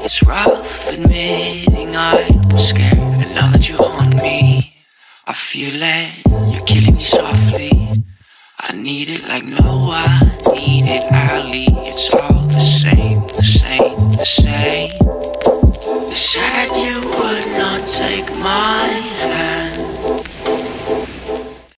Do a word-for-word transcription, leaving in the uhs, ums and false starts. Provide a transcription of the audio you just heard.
It's rough admitting I was scared, and now that you're on me, I feel it, you're killing me softly. I need it like no, I need it early. It's all the same, the same, the same. You said you would not take my